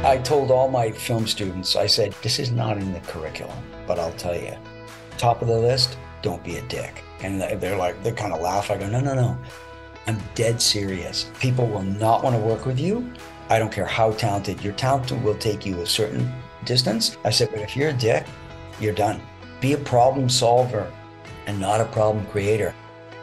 I told all my film students, I said, this is not in the curriculum, but I'll tell you, top of the list, don't be a dick. And they kind of laugh. I go, no. I'm dead serious. People will not want to work with you. I don't care how talented. Your talent will take you a certain distance. I said, but if you're a dick, you're done. Be a problem solver and not a problem creator.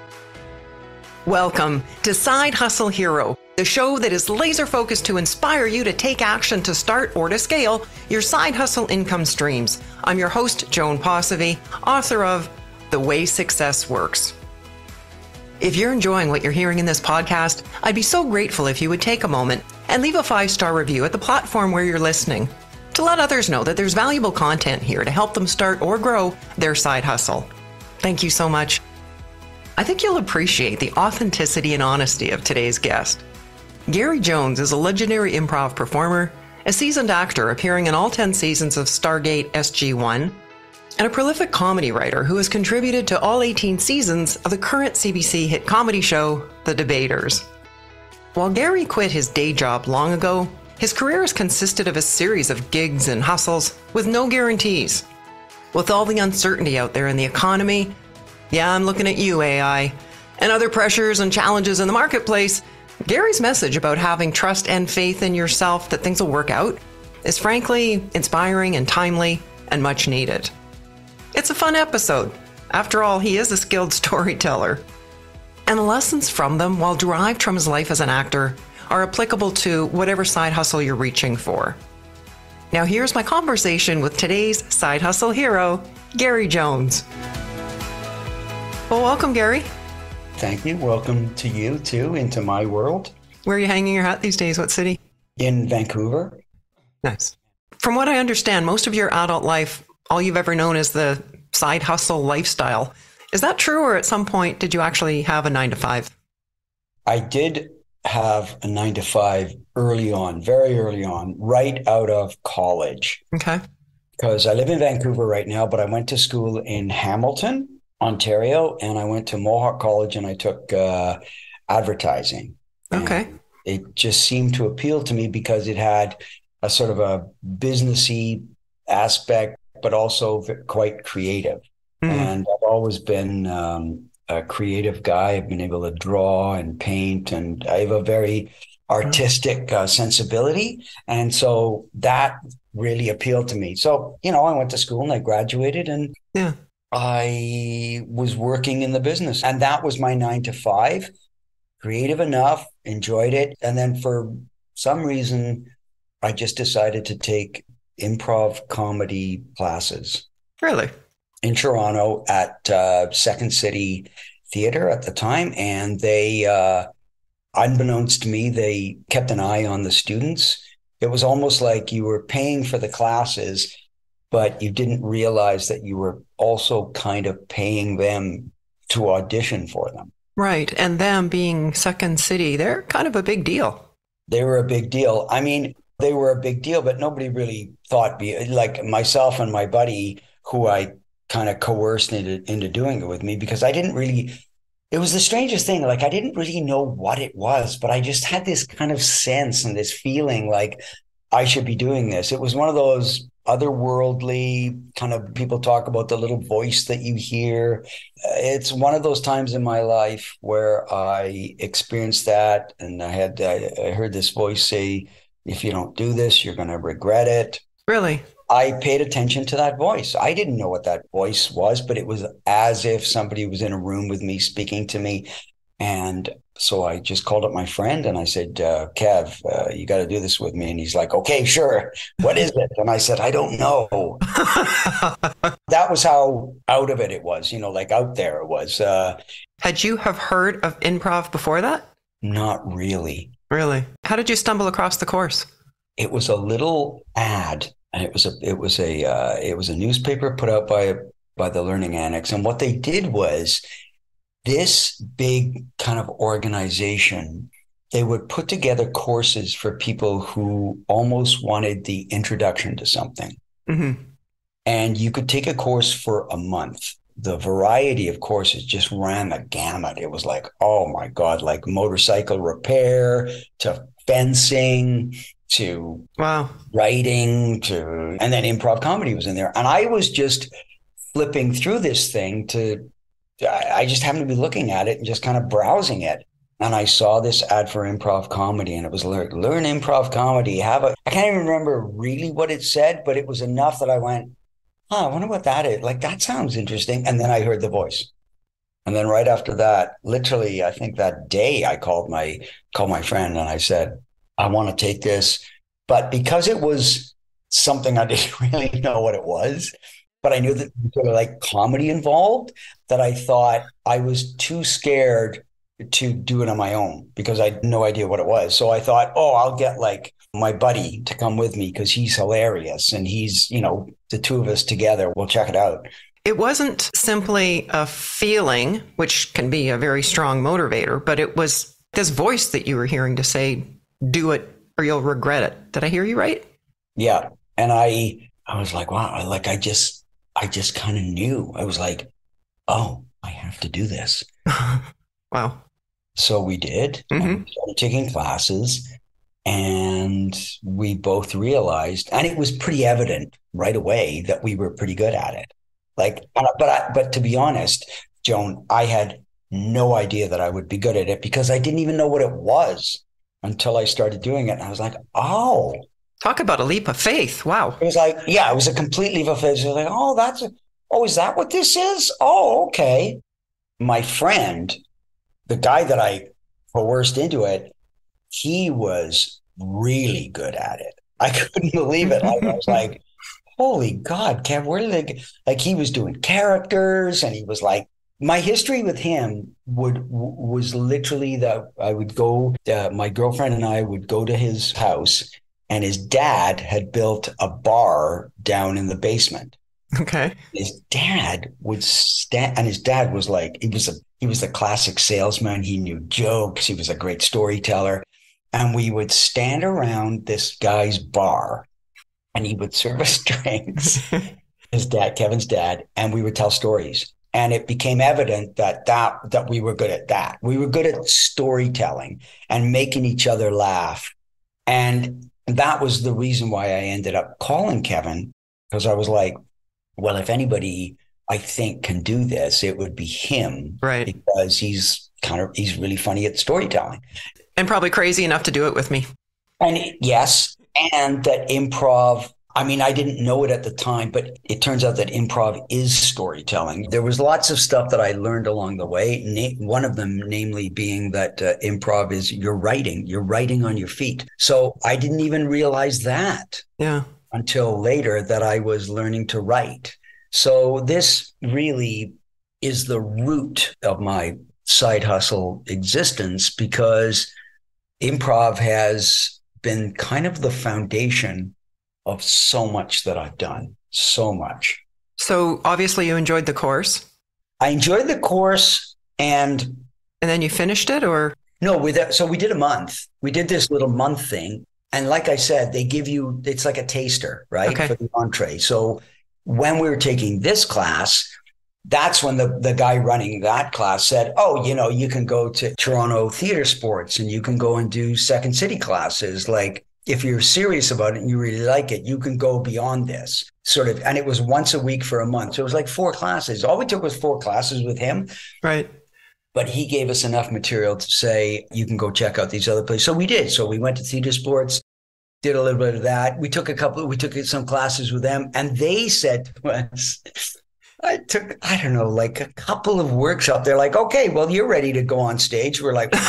Welcome to Side Hustle Hero, the show that is laser focused to inspire you to take action to start or to scale your side hustle income streams. I'm your host, Joan Posivy, author of The Way Success Works. If you're enjoying what you're hearing in this podcast, I'd be so grateful if you would take a moment and leave a 5-star review at the platform where you're listening to let others know that there's valuable content here to help them start or grow their side hustle. Thank you so much. I think you'll appreciate the authenticity and honesty of today's guest. Gary Jones is a legendary improv performer, a seasoned actor appearing in all 10 seasons of Stargate SG-1, and a prolific comedy writer who has contributed to all 18 seasons of the current CBC hit comedy show, The Debaters. While Gary quit his day job long ago, his career has consisted of a series of gigs and hustles with no guarantees. With all the uncertainty out there in the economy, yeah, I'm looking at you, AI, and other pressures and challenges in the marketplace, Gary's message about having trust and faith in yourself that things will work out is frankly inspiring and timely and much needed. It's a fun episode. After all, he is a skilled storyteller. And the lessons from them, while derived from his life as an actor, are applicable to whatever side hustle you're reaching for. Now here's my conversation with today's side hustle hero, Gary Jones. Well, welcome, Gary. Thank you. Welcome to you too, into my world. Where are you hanging your hat these days? What city? In Vancouver. Nice. From what I understand, most of your adult life, all you've ever known is the side hustle lifestyle. Is that true, or at some point did you actually have a 9-to-5? I did have a 9-to-5 early on, very early on, right out of college. Okay. Because I live in Vancouver right now, but I went to school in Hamilton, Ontario, and I went to Mohawk College and I took advertising. Okay. And it just seemed to appeal to me because it had a sort of a businessy aspect, but also quite creative. And I've always been a creative guy. I've been able to draw and paint, and I have a very artistic sensibility. And so that really appealed to me. So, I went to school and I graduated, and I was working in the business, and that was my 9-to-5, creative enough, enjoyed it. And then for some reason, I just decided to take improv comedy classes. Really? In Toronto at Second City Theatre at the time. And they, unbeknownst to me, they kept an eye on the students. It was almost like you were paying for the classes, but you didn't realize that you were also kind of paying them to audition for them. Right. And them being Second City, they're kind of a big deal. They were a big deal. I mean, they were a big deal, but nobody really thought, like myself and my buddy, who I kind of coerced into doing it with me, because I didn't really, it was the strangest thing. Like, I didn't really know what it was, but I just had this kind of sense and this feeling like I should be doing this. It was one of those otherworldly kind of, people talk about the little voice that you hear. It's one of those times in my life where I experienced that. And I heard this voice say, if you don't do this, you're going to regret it. Really? I paid attention to that voice. I didn't know what that voice was, but it was as if somebody was in a room with me speaking to me. And so I just called up my friend and I said, Kev, you got to do this with me. And he's like, okay, sure. What is it? And I said, I don't know. That was how out of it was, like out there it was. Had you have heard of improv before that? Not really. Really? How did you stumble across the course? It was a little ad. And it was a newspaper put out by the Learning Annex. And what they did was, this big kind of organization, they would put together courses for people who almost wanted the introduction to something. Mm-hmm. And you could take a course for a month. The variety of courses just ran the gamut. It was like, oh my God, like motorcycle repair to fencing to Wow. writing and then improv comedy was in there. And I was just flipping through this thing I just happened to be looking at it and just kind of browsing it. And I saw this ad for improv comedy, and it was learn improv comedy. I can't even remember really what it said, but it was enough that I went, I wonder what that is. Like, that sounds interesting. And then I heard the voice. And then right after that, literally, I think that day I called my friend and I said, I want to take this. But because it was something I didn't really know what it was, but I knew that there was like comedy involved, that I thought I was too scared to do it on my own because I had no idea what it was. So I thought, I'll get like my buddy to come with me because he's hilarious. And he's, the two of us together, we'll check it out. It wasn't simply a feeling, which can be a very strong motivator, but it was this voice that you were hearing to say, do it or you'll regret it. Did I hear you right? Yeah. And I was like, wow, like I just kind of knew. I was like, I have to do this. Wow. So we did. Mm-hmm. And we started taking classes, and we both realized, and it was pretty evident right away that we were pretty good at it. Like, but to be honest, Joan, I had no idea that I would be good at it because I didn't even know what it was until I started doing it. And I was like, talk about a leap of faith. Wow. It was like, it was a complete leap of faith. It was like, is that what this is? Oh, okay. My friend, the guy that I coerced into it, he was really good at it. I couldn't believe it. I was like, holy God, Kev, where did they, like, he was doing characters, and he was like, my history with him was literally that I would go, my girlfriend and I would go to his house, and his dad had built a bar down in the basement. Okay. His dad would stand, and his dad was like, he was a classic salesman. He knew jokes. He was a great storyteller. And we would stand around this guy's bar, and he would serve us drinks, his dad, Kevin's dad, and we would tell stories. And it became evident that we were good at that. We were good at storytelling and making each other laugh. And that was the reason why I ended up calling Kevin, because I was like, well, if anybody I think can do this, it would be him. Right. Because he's really funny at storytelling. And probably crazy enough to do it with me. And yes, and that improv, I mean, I didn't know it at the time, but it turns out that improv is storytelling. There was lots of stuff that I learned along the way. One of them, namely, being that improv is you're writing on your feet. So I didn't even realize that until later, that I was learning to write. So this really is the root of my side hustle existence, because improv has been kind of the foundation of so much that I've done. So much. So obviously you enjoyed the course. I enjoyed the course, and then you finished it, or? No, so we did a month. We did this little month thing. And like I said, they give you, it's like a taster, right? Okay. For the entree. So when we were taking this class, that's when the guy running that class said, you can go to Toronto Theatre Sports, and you can go and do Second City classes. Like, if you're serious about it and you really like it, you can go beyond this sort of. And it was once a week for a month. So it was like 4 classes. All we took was 4 classes with him. Right. But he gave us enough material to say, you can go check out these other places. So we did. So we went to Theatre Sports, did a little bit of that. We took some classes with them, and they said to us, I took, like a couple of workshops. They're like, okay, well, you're ready to go on stage. We're like,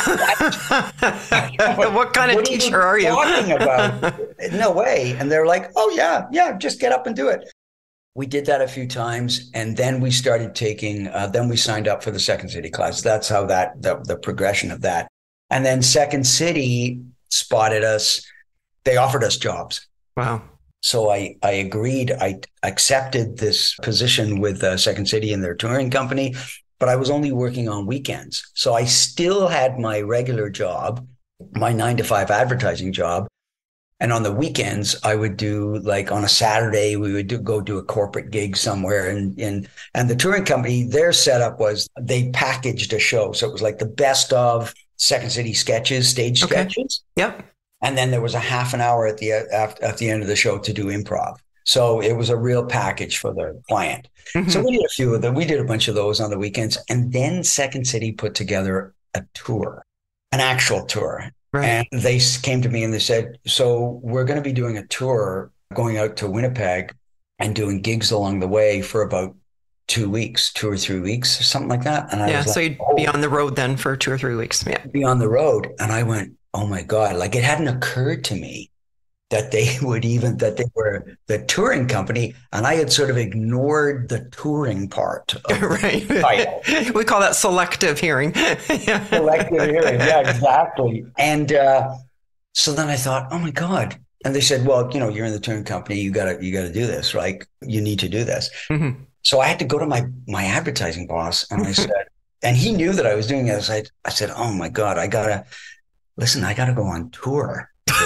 what kind of teacher are you? Talking about? No way. And they're like, oh, yeah, just get up and do it. We did that a few times, and then we started taking, then we signed up for the Second City class. That's how the progression of that. And then Second City spotted us. They offered us jobs. Wow. So I agreed. I accepted this position with Second City in their touring company, but I was only working on weekends. So I still had my regular job, my 9-to-5 advertising job. And on the weekends, I would do, like, on a Saturday, we would go do a corporate gig somewhere. And the touring company, their setup was they packaged a show. So it was like the best of Second City sketches, stage sketches. Yep. And then there was a half an hour at the end of the show to do improv. So it was a real package for the client. So we did a few of them. We did a bunch of those on the weekends. And then Second City put together a tour, an actual tour. Right. And they came to me and they said, so we're going to be doing a tour going out to Winnipeg and doing gigs along the way for about 2 weeks, 2 or 3 weeks, or something like that. And I was so like, you'd be on the road then for 2 or 3 weeks. Yeah. be on the road. And I went, oh my God, like it hadn't occurred to me that they were the touring company. And I had sort of ignored the touring part of right. the title. We call that selective hearing. Yeah. Selective hearing. Yeah, exactly. And so then I thought, oh my God. And they said, well, you're in the touring company. You gotta do this, right? You need to do this. Mm-hmm. So I had to go to my advertising boss and I said, and he knew that I was doing this. I said, oh my God, I gotta go on tour.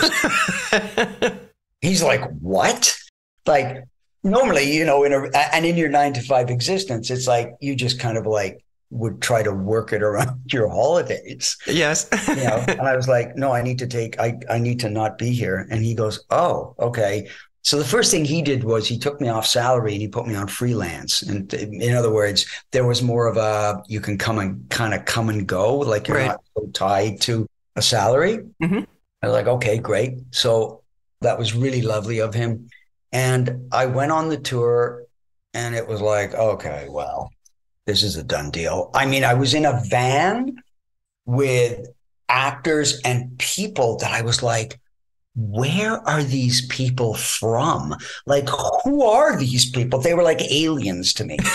He's like, what? Like normally, in your 9-to-5 existence, it's like you just kind of like would try to work it around your holidays. Yes. And I was like, no, I need to not be here. And he goes, oh, okay. So the first thing he did was he took me off salary and he put me on freelance. And in other words, there was more of you can come and go, like you're not so tied to a salary. Mm-hmm. I was like, okay, great. So that was really lovely of him. And I went on the tour and it was like, okay, well, this is a done deal. I mean, I was in a van with actors and people that I was like, where are these people from? Like, who are these people? They were like aliens to me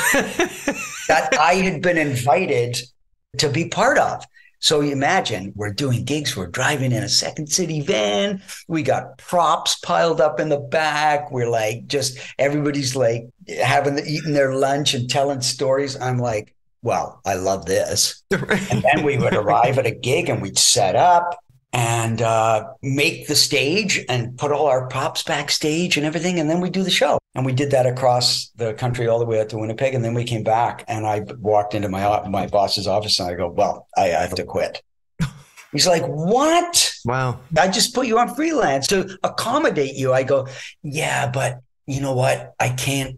that I had been invited to be part of. So you imagine we're doing gigs, we're driving in a Second City van. We got props piled up in the back. We're like, just everybody's like eating their lunch and telling stories. I'm like, well, I love this. And then we would arrive at a gig and we'd set up and make the stage and put all our props backstage and everything. And then we do the show. And we did that across the country all the way out to Winnipeg. And then we came back and I walked into my boss's office and I go, well, I have to quit. He's like, what? Wow. I just put you on freelance to accommodate you. I go, yeah, but you know what? I can't,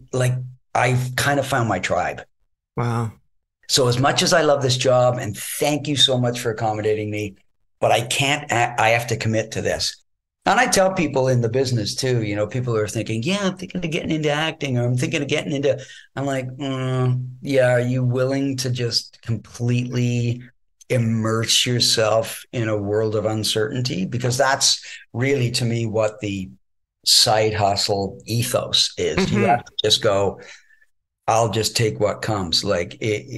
I've kind of found my tribe. Wow. So as much as I love this job and thank you so much for accommodating me, but I have to commit to this. And I tell people in the business too, people are thinking, yeah, I'm thinking of getting into acting or I'm thinking of getting into, I'm like, yeah, are you willing to just completely immerse yourself in a world of uncertainty? Because that's really, to me, what the side hustle ethos is. Mm-hmm. You have to just go, I'll just take what comes. Like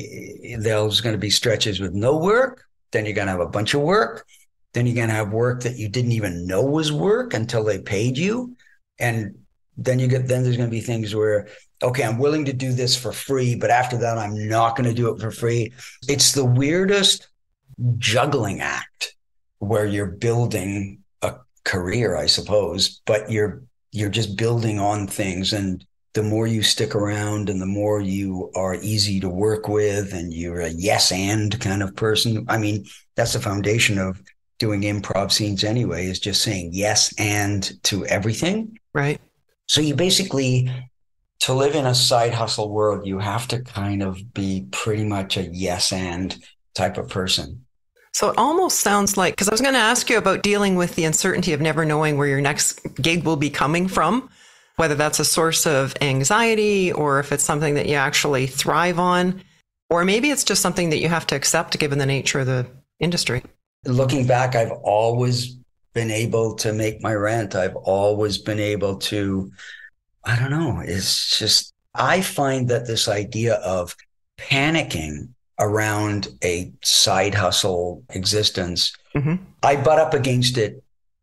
there's going to be stretches with no work. Then you're going to have a bunch of work. Then you're going to have work that you didn't even know was work until they paid you. And then there's going to be things where, okay, I'm willing to do this for free, but after that, I'm not going to do it for free. It's the weirdest juggling act where you're building a career, I suppose, but you're just building on things. And the more you stick around and the more you are easy to work with and you're a yes and kind of person. I mean, that's the foundation of doing improv scenes anyway, is just saying yes and to everything. Right. So you basically, to live in a side hustle world, you have to kind of be pretty much a yes and type of person. So it almost sounds like, because I was going to ask you about dealing with the uncertainty of never knowing where your next gig will be coming from, whether that's a source of anxiety or if it's something that you actually thrive on, or maybe it's just something that you have to accept given the nature of the industry. Looking back, I've always been able to make my rent. I've always been able to, I don't know, it's just, I find that this idea of panicking around a side hustle existence, mm-hmm. I butt up against it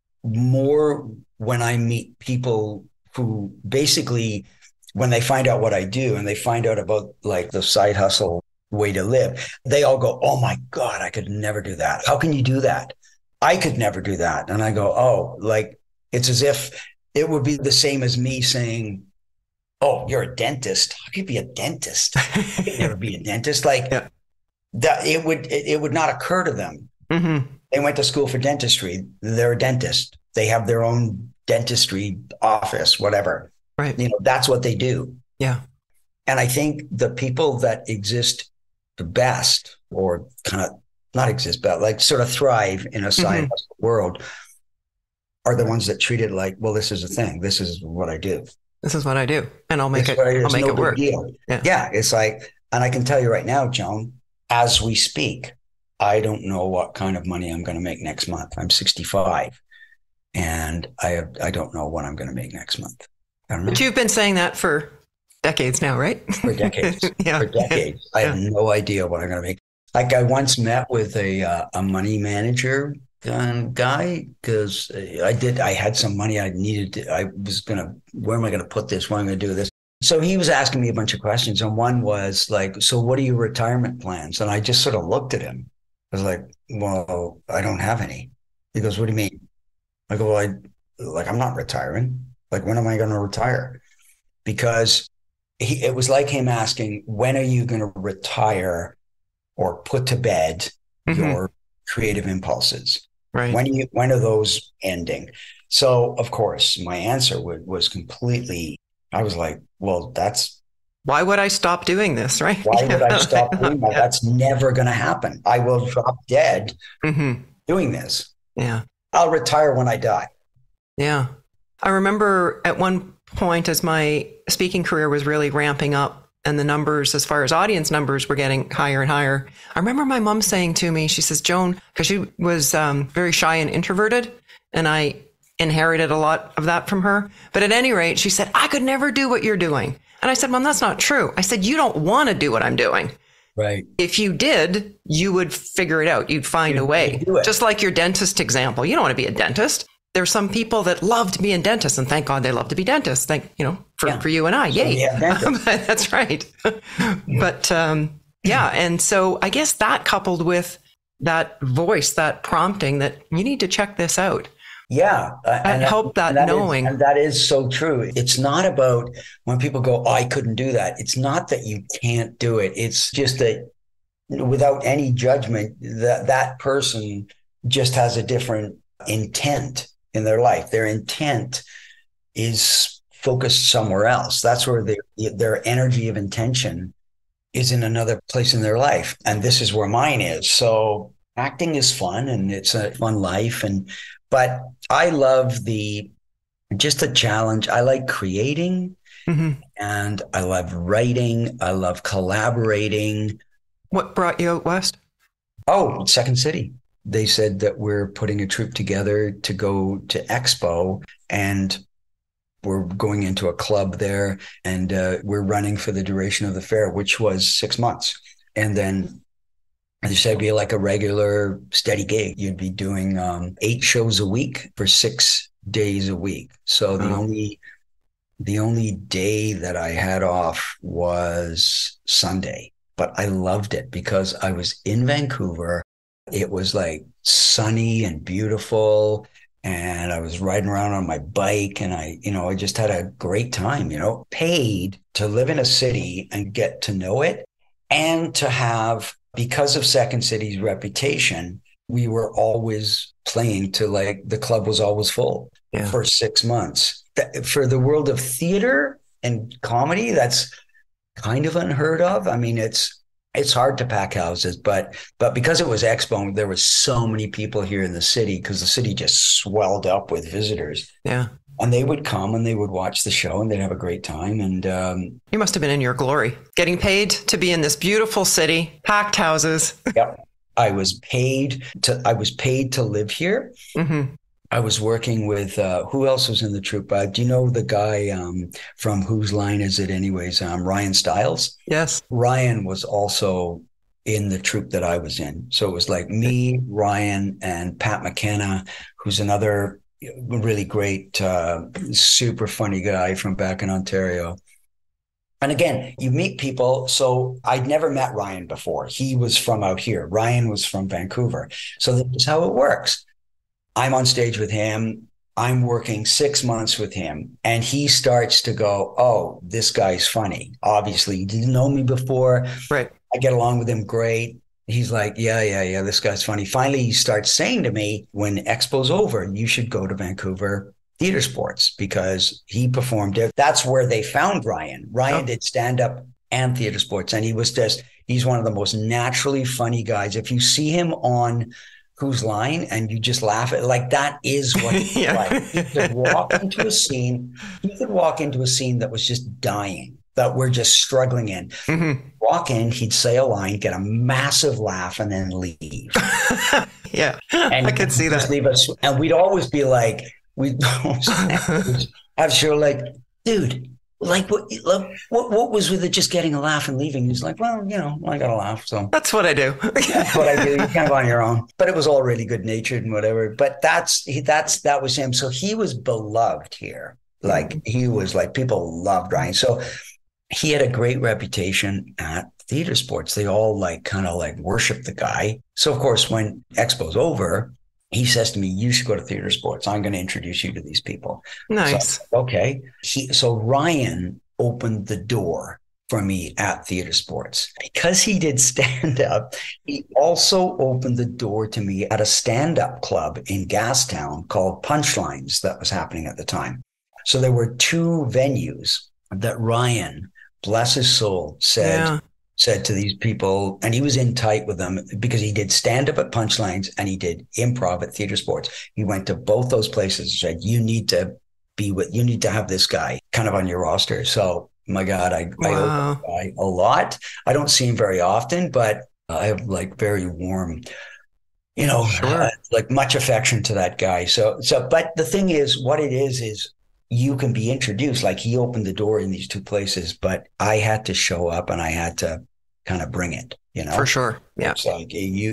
more when I meet people who basically, when they find out what I do and they find out about like the side hustle way to live, they all go, oh my God, I could never do that. How can you do that? I could never do that. And I go, oh, like, it's as if it would be the same as me saying, oh, you're a dentist. How could you be a dentist? I could never be a dentist. Like yeah. That it would not occur to them. Mm-hmm. They went to school for dentistry. They're a dentist. They have their own dentistry office, whatever. Right. That's what they do. Yeah. And I think the people that exist the best, or kind of not exist, but like sort of thrive in a side hustle world, are the ones that treat it like, well, this is a thing. This is what I do. This is what I do. And I'll make it work. Deal. Yeah. It's like, and I can tell you right now, Joan, as we speak, I don't know what kind of money I'm going to make next month. I'm 65 and I don't know what I'm going to make next month. I don't know. But you've been saying that for decades now, right? For decades. Yeah. For decades. I have no idea what I'm going to make. Like I once met with a money manager guy because I had some money I needed to, where am I going to put this? Where am I going to do this? So he was asking me a bunch of questions. And one was like, so what are your retirement plans? And I just sort of looked at him. I was like, well, I don't have any. He goes, what do you mean? I go, well, I'm not retiring. Like, when am I going to retire? Because it was like him asking, when are you going to retire or put to bed your creative impulses? Right. When are those ending? So, of course, my answer was completely, I was like, well, why would I stop doing this, right? Why would I stop doing that? That's never going to happen. I will drop dead doing this. Yeah. I'll retire when I die. Yeah. I remember at one point as my speaking career was really ramping up and the numbers, as far as audience numbers, were getting higher and higher. I remember my mom saying to me, she says, Joan, because she was very shy and introverted, and I inherited a lot of that from her. But at any rate, she said, I could never do what you're doing. And I said, Mom, that's not true. I said, you don't want to do what I'm doing. Right. If you did, you would figure it out. You'd find a way. Just like your dentist example. You don't want to be a dentist. There's some people that love to be a dentist, and thank God they love to be dentists. For you and I, yay. That's right. But and so I guess that coupled with that voice, that prompting that you need to check this out. Yeah. Knowing. And that is so true. It's not about when people go, oh, I couldn't do that. It's not that you can't do it. It's just that without any judgment, that person just has a different intent in their life. Their intent is focused somewhere else. That's where their energy of intention is, in another place in their life. And this is where mine is. So acting is fun, and it's a fun life. But I love just the challenge. I like creating and I love writing. I love collaborating. What brought you out west? Oh, Second City. They said that we're putting a troupe together to go to Expo, and we're going into a club there, and we're running for the duration of the fair, which was 6 months. And then they said it'd be like a regular steady gig. You'd be doing 8 shows a week for 6 days a week. So the only day that I had off was Sunday, but I loved it because I was in Vancouver. It was like sunny and beautiful, and I was riding around on my bike, and I just had a great time, paid to live in a city and get to know it, and to have, because of Second City's reputation, we were always playing to, like, the club was always full for 6 months. For the world of theater and comedy, that's kind of unheard of. I mean, it's hard to pack houses, but because it was Expo, there was so many people here in the city because the city just swelled up with visitors. Yeah. And they would come and they would watch the show and they'd have a great time. And you must have been in your glory, getting paid to be in this beautiful city, packed houses. Yep. I was paid to live here. Mm-hmm. I was working with, who else was in the troupe? Do you know the guy from Whose Line Is It Anyways? Ryan Stiles? Yes. Ryan was also in the troupe that I was in. So it was like me, Ryan, and Pat McKenna, who's another really great, super funny guy from back in Ontario. And again, you meet people. So I'd never met Ryan before. He was from out here. Ryan was from Vancouver. So this is how it works. I'm on stage with him. I'm working 6 months with him, and he starts to go, oh, this guy's funny. Obviously, he didn't know me before. Right. I get along with him great. he's like, yeah, this guy's funny. Finally, he starts saying to me, when Expo's over, you should go to Vancouver Theatre Sports because he performed it. That's where they found Ryan. Ryan did stand up and theatre sports. And he's one of the most naturally funny guys. If you see him on Whose Line and you just laugh at, like, that is what he's like. He could walk into a scene that was just dying, that we're just struggling in. Mm-hmm. Walk in, he'd say a line, get a massive laugh, and then leave. Yeah, and I could see that. Leave us, and we'd always be like, I'm sure, like, dude, like, what was with it just getting a laugh and leaving? He's like, well, I got a laugh, so that's what I do. That's what I do. You're kind of on your own, but it was all really good natured and whatever. But that was him. So he was beloved here. Like, he was like, people loved Ryan. So he had a great reputation at theatre sports. They all kind of worshiped the guy. So of course, when Expo's over, he says to me, you should go to theatre sports. I'm going to introduce you to these people. Nice. So, okay. So Ryan opened the door for me at theatre sports. Because he did stand up, he also opened the door to me at a stand-up club in Gastown called Punchlines that was happening at the time. So there were two venues that Ryan, bless his soul, said to these people, and he was in tight with them because he did stand up at Punchlines and he did improv at theatre sports. He went to both those places and said, you need to have this guy kind of on your roster. So my God, I owe the guy a lot. I don't see him very often, but I have very warm, much affection to that guy. So, but the thing is, what it is you can be introduced. Like, he opened the door in these two places, but I had to show up and I had to kind of bring it, For sure. Yeah. It's like,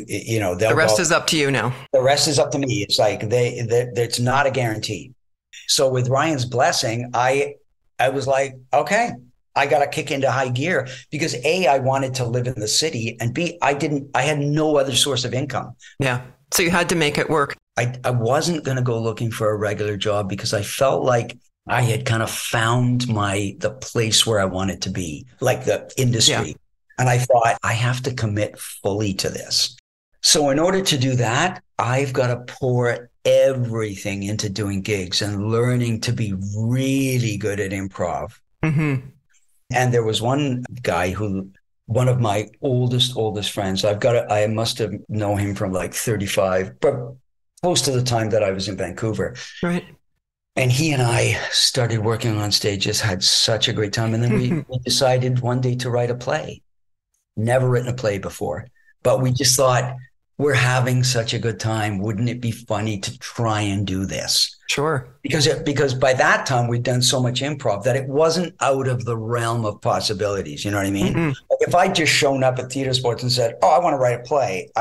the rest is up to you now. The rest is up to me. It's like, it's not a guarantee. So with Ryan's blessing, I was like, okay, I got to kick into high gear because A, I wanted to live in the city, and B, I had no other source of income. Yeah. So you had to make it work. I wasn't going to go looking for a regular job because I felt like I had kind of found the place where I wanted to be, like the industry. Yeah. And I thought, I have to commit fully to this. So in order to do that, I've got to pour everything into doing gigs and learning to be really good at improv. Mm-hmm. And there was one guy one of my oldest friends, I must have known him from 35, but close to the time that I was in Vancouver. Right. And he and I started working on stage, just had such a great time. And then we decided one day to write a play. Never written a play before, but we just thought, we're having such a good time. Wouldn't it be funny to try and do this? Sure. Because by that time we'd done so much improv that it wasn't out of the realm of possibilities. You know what I mean? Mm-hmm. Like, if I'd just shown up at theatre sports and said, I want to write a play,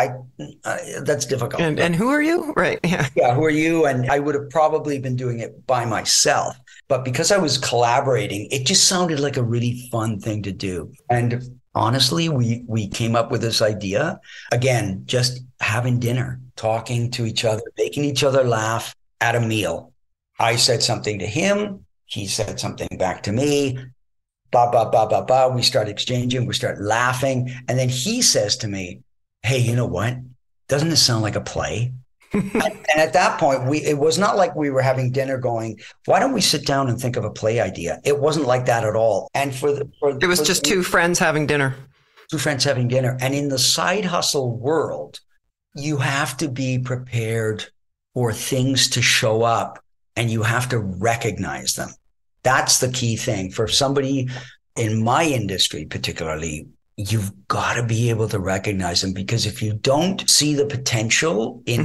that's difficult. And who are you? Right. Yeah. Yeah. Who are you? And I would have probably been doing it by myself. But because I was collaborating, it just sounded like a really fun thing to do. And honestly, we came up with this idea, again, just having dinner, talking to each other, making each other laugh at a meal. I said something to him. He said something back to me. Blah, blah, blah, blah, blah. We start exchanging. We start laughing. And then he says to me, hey, you know what? Doesn't this sound like a play? And at that point, it was not like we were having dinner going, why don't we sit down and think of a play idea? It wasn't like that at all. And it was just two friends having dinner. Two friends having dinner. And in the side hustle world, you have to be prepared for things to show up and you have to recognize them. That's the key thing for somebody in my industry, particularly. You've got to be able to recognize them, because if you don't see the potential in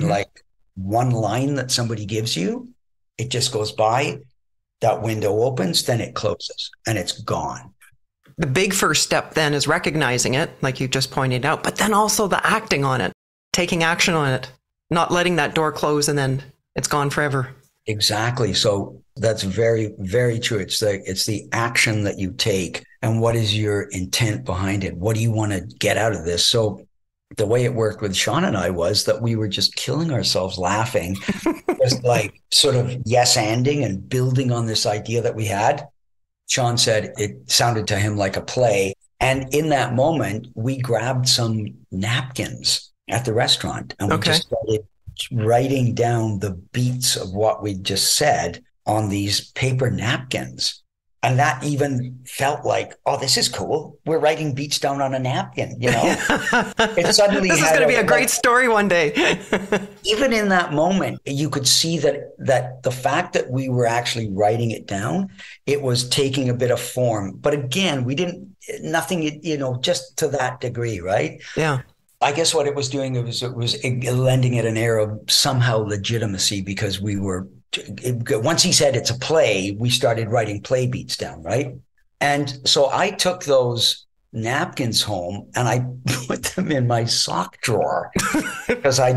one line that somebody gives you, it just goes by, that window opens, then it closes and it's gone. The big first step then is recognizing it, like you just pointed out, but then also the acting on it, taking action on it, not letting that door close and then it's gone forever. Exactly. So that's very, very true. It's the action that you take. And what is your intent behind it? What do you want to get out of this? So the way it worked with Sean and I was that we were just killing ourselves laughing, just sort of yes-anding and building on this idea that we had. Sean said it sounded to him like a play. And in that moment, we grabbed some napkins at the restaurant and we just started writing down the beats of what we just said on these paper napkins. And that even felt like, oh, this is cool. We're writing beats down on a napkin, you know? It suddenly this is going to be a great story one day. Even in that moment, you could see that the fact that we were actually writing it down, it was taking a bit of form. But again, nothing, just to that degree, right? Yeah. I guess what it was doing, it was lending it an air of somehow legitimacy because once he said it's a play, we started writing play beats down, right? And so I took those napkins home and I put them in my sock drawer because I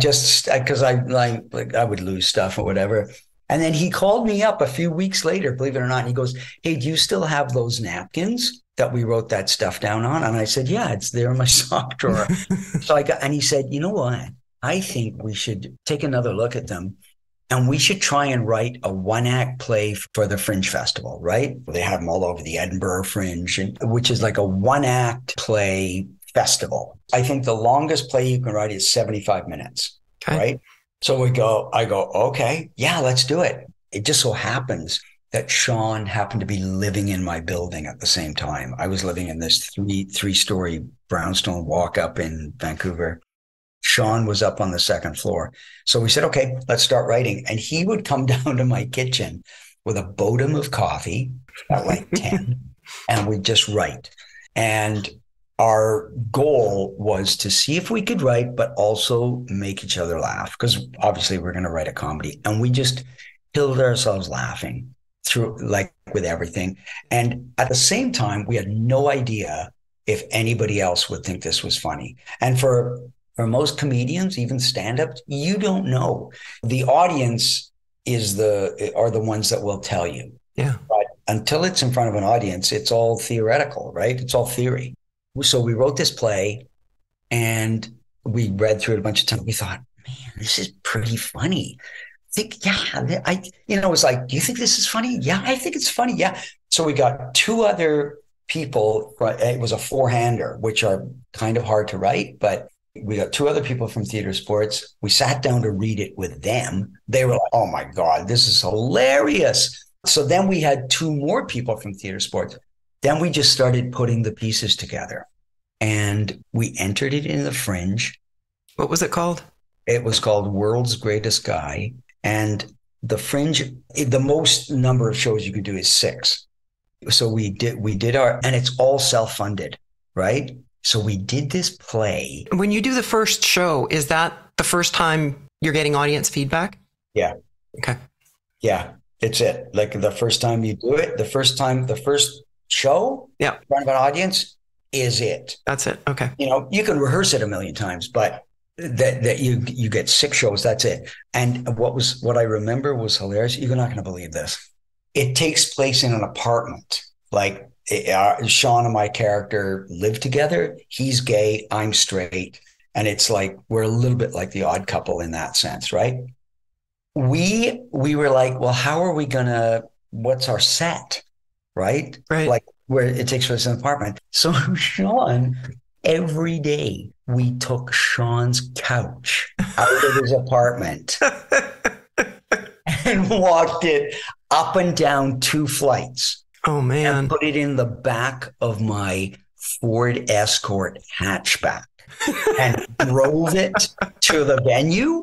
would lose stuff or whatever. And then he called me up a few weeks later, believe it or not. And he goes, "Hey, do you still have those napkins that we wrote that stuff down on?" And I said, "Yeah, it's there in my sock drawer." And he said, "You know what? I think we should take another look at them and we should try and write a one-act play for the Fringe Festival," right? They have them all over the Edinburgh Fringe, which is like a one-act play festival. I think the longest play you can write is 75 minutes, right? So I go, okay, yeah, let's do it. It just so happens that Sean happened to be living in my building at the same time. I was living in this three-story brownstone walk-up in Vancouver. Sean was up on the second floor. So we said, okay, let's start writing. And he would come down to my kitchen with a bodum of coffee at like 10, and we'd just write. And our goal was to see if we could write, but also make each other laugh, because obviously we're going to write a comedy. And we just killed ourselves laughing through, like, with everything. And at the same time, we had no idea if anybody else would think this was funny. And for most comedians, even stand-ups, you don't know. The audience are the ones that will tell you. Yeah. But until it's in front of an audience, it's all theoretical, right? It's all theory. So we wrote this play and we read through it a bunch of times. We thought, man, this is pretty funny. It's like, do you think this is funny? Yeah, I think it's funny. Yeah. So we got two other people. It was a four-hander, which are kind of hard to write, but we got two other people from theater sports. We sat down to read it with them. They were like, oh my God, this is hilarious. So then we had two more people from theater sports. Then we just started putting the pieces together and we entered it in the Fringe. What was it called? It was called World's Greatest Guy. And the Fringe, the most number of shows you could do is 6. So we did and it's all self-funded, right? So we did this play. When you do the first show, is that the first time you're getting audience feedback? Yeah. Okay. Yeah, it's it. Like the first time you do it, the first show in front of an audience is it. That's it. Okay. You can rehearse it a million times, but that you get 6 shows, that's it. And what I remember was hilarious. You're not going to believe this. It takes place in an apartment. Like Sean and my character live together. He's gay, I'm straight. And it's like, we're a little bit like the odd couple in that sense, right? We were like, well, how are we what's our set? Right? Like where it takes place in an apartment. So Sean, every day we took Sean's couch out of his apartment and walked it up and down 2 flights. Oh, man. And put it in the back of my Ford Escort hatchback and drove it to the venue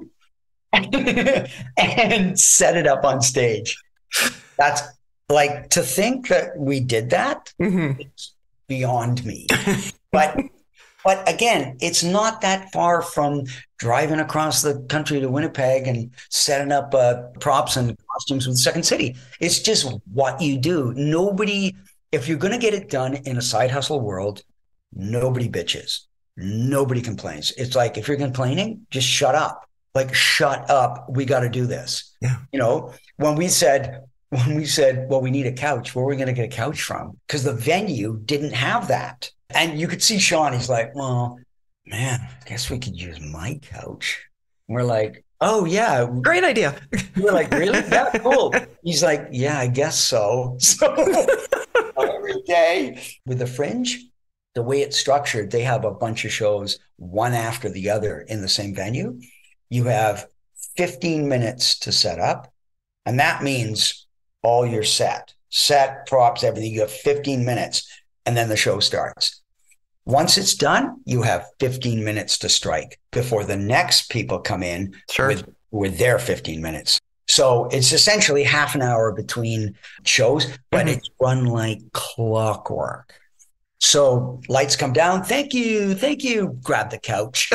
and set it up on stage. That's like, to think that we did that, it's beyond me. But again, it's not that far from driving across the country to Winnipeg and setting up props and costumes with Second City. It's just what you do. If you're going to get it done in a side hustle world, nobody bitches. Nobody complains. It's like, if you're complaining, just shut up. Like, shut up. We got to do this. Yeah. When we said, well, we need a couch, where are we going to get a couch from? Because the venue didn't have that. And you could see Sean, he's like, well, man, I guess we could use my couch. We're like, oh, yeah. Great idea. We're like, really? Yeah, cool. He's like, yeah, I guess so. So every day with the Fringe, the way it's structured, they have a bunch of shows, one after the other in the same venue. You have 15 minutes to set up. And that means all your set, props, everything. You have 15 minutes and then the show starts. Once it's done, you have 15 minutes to strike before the next people come in with their 15 minutes. So it's essentially half an hour between shows, but it's run like clockwork. So lights come down. Thank you. Grab the couch.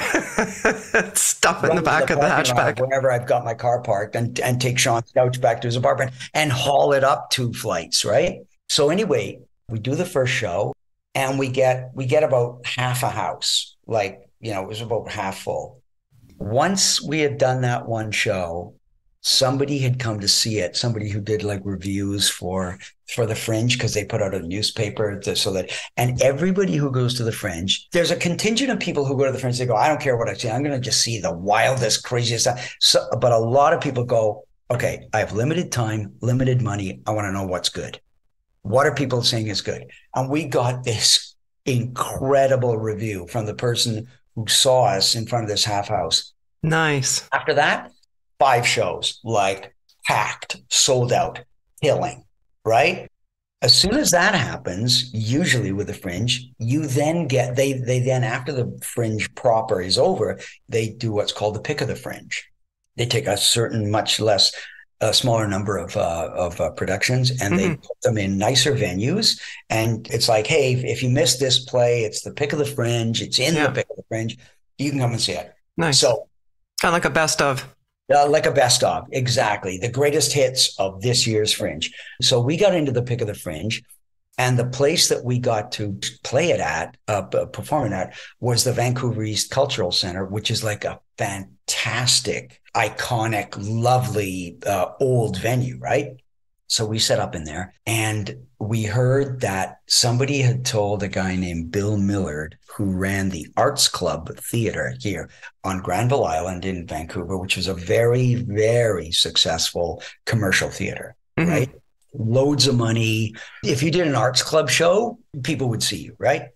Stuff in the back of the hatchback. Wherever I've got my car parked and take Sean's couch back to his apartment and haul it up 2 flights, right? So anyway, we do the first show and we get about half a house. Like, it was about half full. Once we had done that one show, somebody had come to see it, somebody who did like reviews for the Fringe, because they put out a newspaper and everybody who goes to the Fringe, there's a contingent of people who go to the Fringe, they go, I don't care what I see, I'm going to just see the wildest, craziest stuff. So, but a lot of people go, okay, I have limited time, limited money, I want to know what's good. What are people saying is good? And we got this incredible review from the person who saw us in front of this half house. Nice. After that, 5 shows, like packed, sold out, killing, right? As soon as that happens, usually with the Fringe, you then get, they then, after the Fringe proper is over, they do what's called the pick of the Fringe. They take a certain, much less, a smaller number of productions, and they put them in nicer venues. And it's like, hey, if you missed this play, it's the pick of the Fringe. It's in the pick of the Fringe. You can come and see it. Nice. So kind of like a best of. Like a best of, exactly. The greatest hits of this year's Fringe. So we got into the pick of the Fringe, and the place that we got to play it at, perform it at, was the Vancouver East Cultural Center, which is like a fantastic, iconic, lovely, old venue, right? So we set up in there, and we heard that somebody had told a guy named Bill Millard, who ran the Arts Club Theatre here on Granville Island in Vancouver, which was a very, very successful commercial theatre, right? Loads of money. If you did an arts club show, people would see you, right?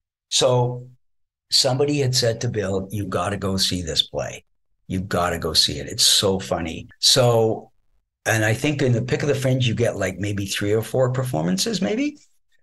So somebody had said to Bill, you got to go see this play. You got to go see it. It's so funny. So, and I think in the pick of the Fringe, you get like maybe 3 or 4 performances, maybe.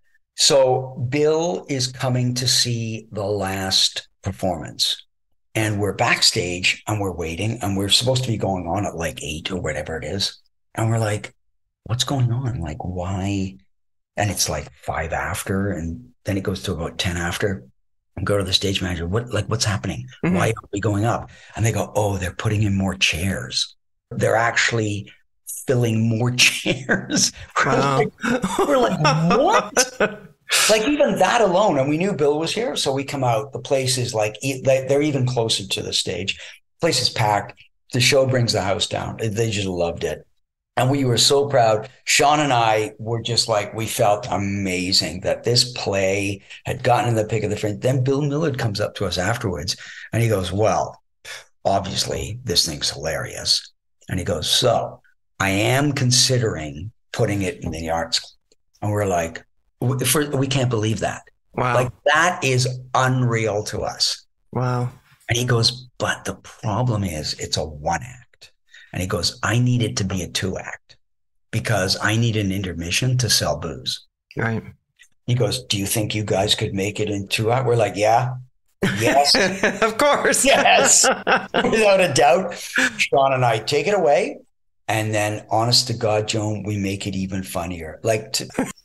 So Bill is coming to see the last performance, and we're backstage and we're waiting, and we're supposed to be going on at like 8 or whatever it is. And we're like, what's going on? Like, why? And it's like 5 after, and then it goes to about 10 after. And go to the stage manager. What's happening? Why are we going up? And they go, oh, they're putting in more chairs. They're actually filling more chairs. Wow. We're like, what? Like even that alone. And we knew Bill was here. So we come out, the place is like, they're even closer to the stage. The place is packed. The show brings the house down. They just loved it. And we were so proud. Sean and I were just like, we felt amazing that this play had gotten in the pick of the Fringe. Then Bill Millard comes up to us afterwards and he goes, well, obviously this thing's hilarious. And he goes, so I am considering putting it in the arts club. And we're like, we can't believe that. Wow. Like that is unreal to us. Wow. And he goes, but the problem is it's a 1 act. And he goes, I need it to be a 2 act because I need an intermission to sell booze. Right. He goes, do you think you guys could make it in 2 act? We're like, yeah. Yes. Of course. Yes. Without a doubt. Sean and I take it away. And then honest to God, Joan, we make it even funnier. Like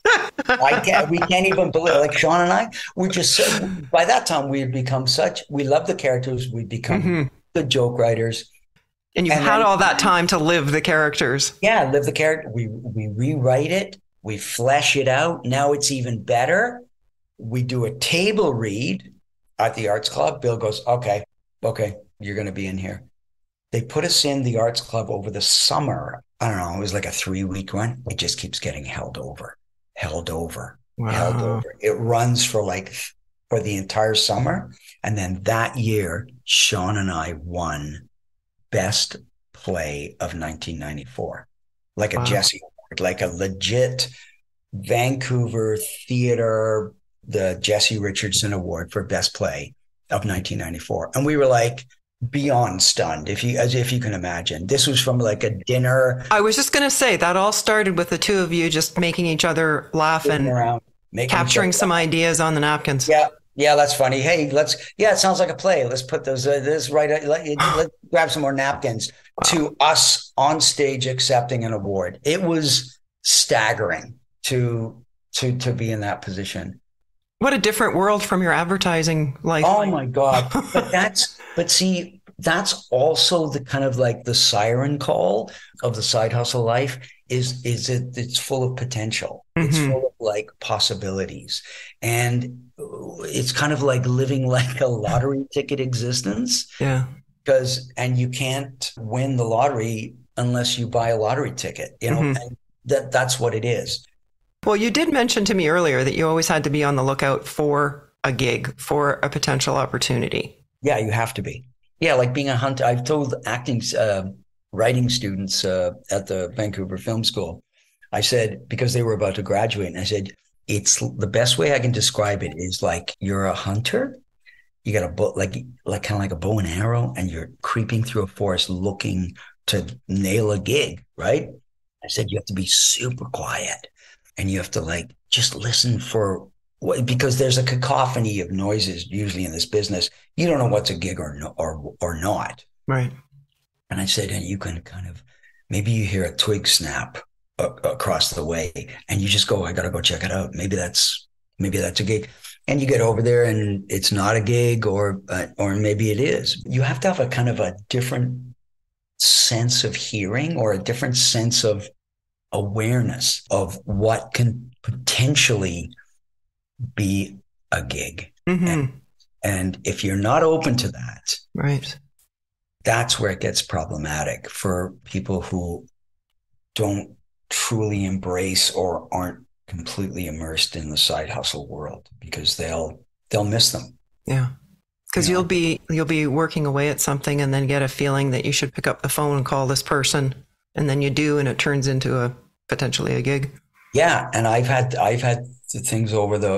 we can't even believe it. Like Sean and I, we're just, by that time we had become we love the characters. We'd become good joke writers. And you've had all that time to live the characters. Yeah, live the character. We rewrite it. We flesh it out. Now it's even better. We do a table read at the Arts Club. Bill goes, okay, you're going to be in here. They put us in the Arts Club over the summer. I don't know. It was like a 3-week run. It just keeps getting held over. Wow. It runs for the entire summer. And then that year, Sean and I won Best Play of 1994, like a Jesse Award, like a legit Vancouver theater the Jesse Richardson Award for Best Play of 1994. And we were like beyond stunned, as if you can imagine. This was from like a dinner. I was just going to say that all started with the two of you just making each other laugh and around, capturing some ideas on the napkins. Yeah. Yeah, that's funny. Hey, it sounds like a play. Let's put let's grab some more napkins. Wow. To us on stage accepting an award. It was staggering to be in that position. What a different world from your advertising life. Oh my God. But see, that's also the kind of like the siren call of the side hustle life it's full of potential. Mm-hmm. It's full of like possibilities. And it's kind of like living like a lottery ticket existence. Yeah. And you can't win the lottery unless you buy a lottery ticket, mm-hmm. and that's what it is. Well, you did mention to me earlier that you always had to be on the lookout for a gig, for a potential opportunity. Yeah, you have to be. Yeah, like being a hunter. I've told acting, writing students at the Vancouver Film School, I said, because they were about to graduate, and I said, it's the best way I can describe it is like you're a hunter. You got a bow, like kind of like a bow and arrow, and you're creeping through a forest looking to nail a gig, right? I said, you have to be super quiet, and you have to like just listen for because there's a cacophony of noises usually in this business. You don't know what's a gig or not. Right. And I said, and you can kind of, maybe you hear a twig snap across the way, and you just go, I got to go check it out. Maybe that's a gig. And you get over there and it's not a gig, or maybe it is. You have to have a kind of a different sense of hearing or a different sense of awareness of what can potentially be a gig. Mm-hmm. And if you're not open to that, right, that's where it gets problematic for people who don't truly embrace or aren't completely immersed in the side hustle world, because they'll miss them. Yeah. Because you'll be working away at something and then get a feeling that you should pick up the phone and call this person, and then you do, and it turns into potentially a gig. Yeah. And I've had things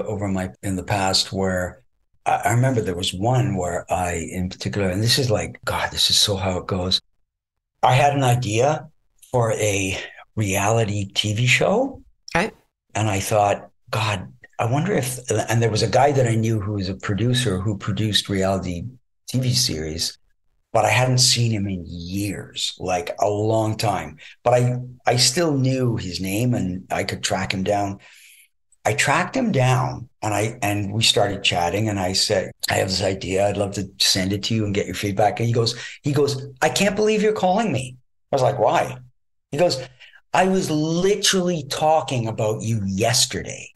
in the past where I remember there was one where in particular, and this is like, God, this is so how it goes. I had an idea for a reality TV show. Okay. And I thought, God, I wonder and there was a guy that I knew who was a producer who produced reality TV series, but I hadn't seen him in years, like a long time. But I still knew his name and I could track him down. I tracked him down and we started chatting, and I said, I have this idea. I'd love to send it to you and get your feedback. And he goes, I can't believe you're calling me. I was like, why? He goes, I was literally talking about you yesterday.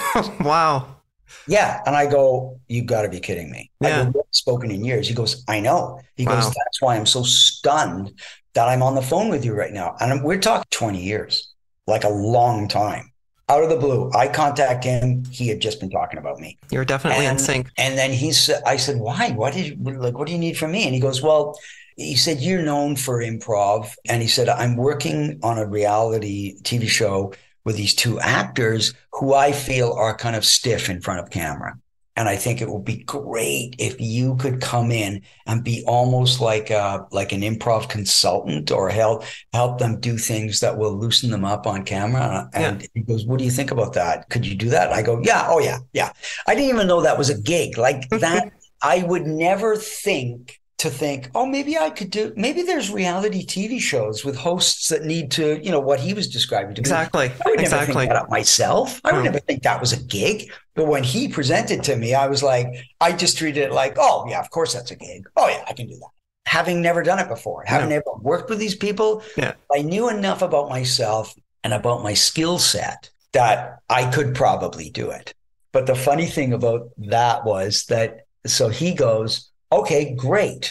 Wow. Yeah. And I go, you got to be kidding me. Yeah. I go, we haven't spoken in years. He goes, I know. He goes, that's why I'm so stunned that I'm on the phone with you right now. And we're talking 20 years, like a long time. Out of the blue, I contact him. He had just been talking about me. You're definitely in sync. And then I said, why? What do you need from me? And he goes, well, he said, you're known for improv. And he said, I'm working on a reality TV show with these two actors who I feel are kind of stiff in front of camera. And I think it would be great if you could come in and be almost like an improv consultant, or help them do things that will loosen them up on camera. And he goes, what do you think about that? Could you do that? I go, yeah. Oh, yeah. Yeah. I didn't even know that was a gig like that. I would never think, oh, maybe there's reality TV shows with hosts that need to, what he was describing to me. Exactly. I would never think that up myself. I would never think that was a gig. But when he presented to me, I was like, I just treated it like, oh, yeah, of course that's a gig. Oh, yeah, I can do that. Having never done it before, having never worked with these people, I knew enough about myself and about my skill set that I could probably do it. But the funny thing about that was that, so he goes, okay, great.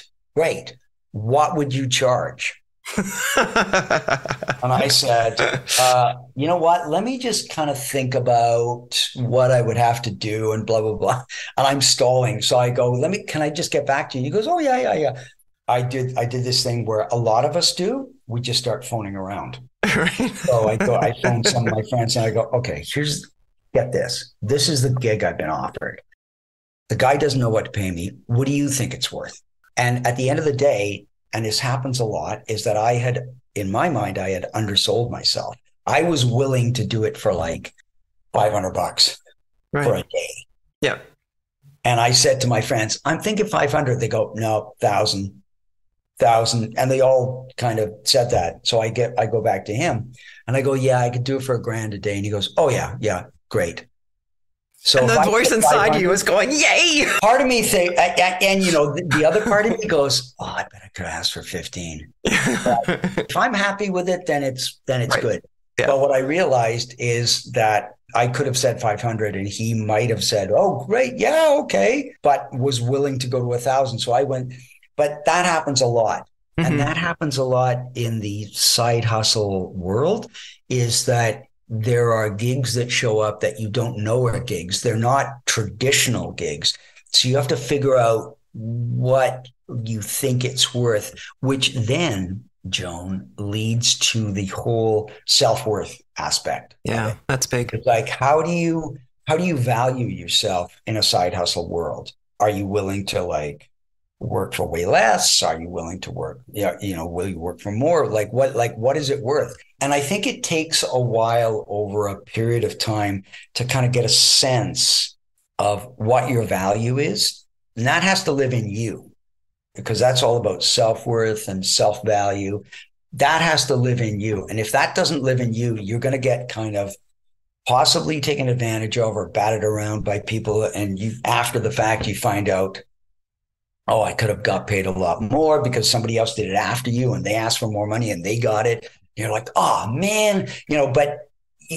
What would you charge? And I said, you know what? Let me just kind of think about what I would have to do and blah, blah, blah. And I'm stalling. So I go, can I just get back to you? He goes, oh, yeah. I did this thing where a lot of us do. We just start phoning around. Right. So I phoned some of my friends and I go, okay, get this. This is the gig I've been offered. The guy doesn't know what to pay me. What do you think it's worth? And at the end of the day, and this happens a lot, is that in my mind, I had undersold myself. I was willing to do it for like $500 for a day. Yeah. And I said to my friends, I'm thinking 500. They go, no, 1,000. And they all kind of said that. So I go back to him and I go, yeah, I could do it for $1,000 a day. And he goes, oh yeah, great. So and the voice inside you is going, yay. Part of me think, and the other part of me goes, oh, I bet I could ask for 15. If I'm happy with it, then it's good. Yeah. But what I realized is that I could have said 500 and he might have said, oh, great. Yeah, okay. But was willing to go to 1,000. So I went, but that happens a lot. Mm-hmm. And that happens a lot in the side hustle world, is that there are gigs that show up that you don't know are gigs. They're not traditional gigs. So you have to figure out what you think it's worth, which then, Joan, leads to the whole self-worth aspect. Yeah, that's big. It's like, how do you value yourself in a side hustle world? Are you willing to like work for way less? Are you willing to work, will you work for more? What is it worth? And I think it takes a while over a period of time to kind of get a sense of what your value is. And that has to live in you, because that's all about self-worth and self-value. That has to live in you. And if that doesn't live in you, you're going to get kind of possibly taken advantage of or batted around by people. And after the fact, you find out, oh, I could have got paid a lot more because somebody else did it after you and they asked for more money and they got it. You're like, oh man, but